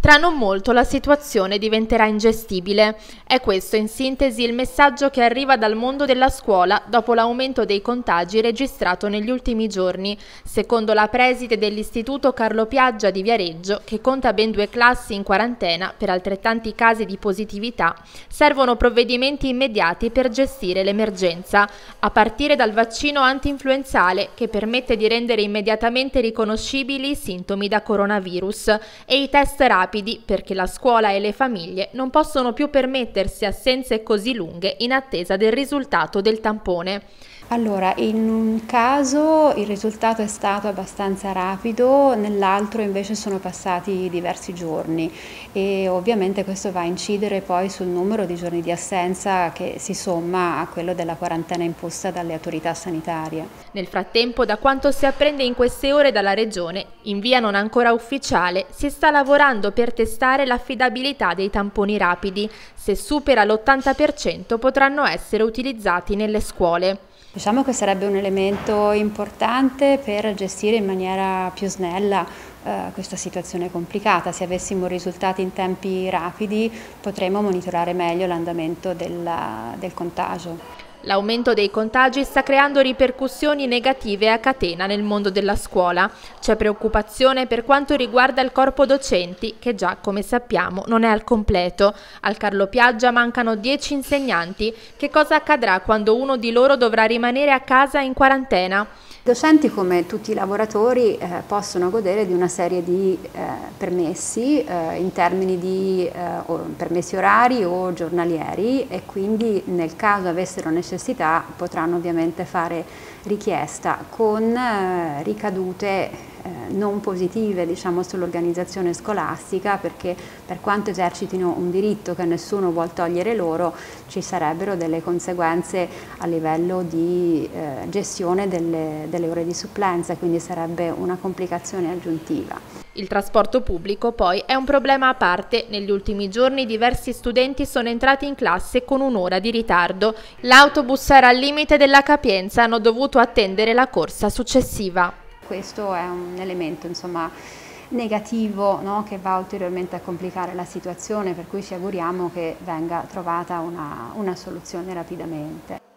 Tra non molto la situazione diventerà ingestibile. È questo in sintesi il messaggio che arriva dal mondo della scuola dopo l'aumento dei contagi registrato negli ultimi giorni. Secondo la preside dell'Istituto Carlo Piaggia di Viareggio, che conta ben 2 classi in quarantena per altrettanti casi di positività, servono provvedimenti immediati per gestire l'emergenza, a partire dal vaccino anti-influenzale che permette di rendere immediatamente riconoscibili i sintomi da coronavirus e i test rapidi perché la scuola e le famiglie non possono più permettersi assenze così lunghe in attesa del risultato del tampone. Allora, in un caso il risultato è stato abbastanza rapido, nell'altro invece sono passati diversi giorni e ovviamente questo va a incidere poi sul numero di giorni di assenza che si somma a quello della quarantena imposta dalle autorità sanitarie. Nel frattempo, da quanto si apprende in queste ore dalla Regione, in via non ancora ufficiale, si sta lavorando per testare l'affidabilità dei tamponi rapidi. Se supera l'80% potranno essere utilizzati nelle scuole. Diciamo che sarebbe un elemento importante per gestire in maniera più snella questa situazione complicata. Se avessimo risultati in tempi rapidi potremmo monitorare meglio l'andamento del contagio. L'aumento dei contagi sta creando ripercussioni negative a catena nel mondo della scuola. C'è preoccupazione per quanto riguarda il corpo docenti, che già, come sappiamo, non è al completo. Al Carlo Piaggia mancano 10 insegnanti. Che cosa accadrà quando uno di loro dovrà rimanere a casa in quarantena? I docenti, come tutti i lavoratori, possono godere di una serie di permessi in termini di permessi orari o giornalieri e quindi nel caso avessero necessità potranno ovviamente fare richiesta con ricadute non positive, diciamo, sull'organizzazione scolastica, perché per quanto esercitino un diritto che nessuno vuol togliere loro, ci sarebbero delle conseguenze a livello di gestione delle ore di supplenza, quindi sarebbe una complicazione aggiuntiva. Il trasporto pubblico poi è un problema a parte. Negli ultimi giorni diversi studenti sono entrati in classe con un'ora di ritardo. L'autobus era al limite della capienza e hanno dovuto attendere la corsa successiva. Questo è un elemento, insomma, negativo, no? Che va ulteriormente a complicare la situazione, per cui ci auguriamo che venga trovata una soluzione rapidamente.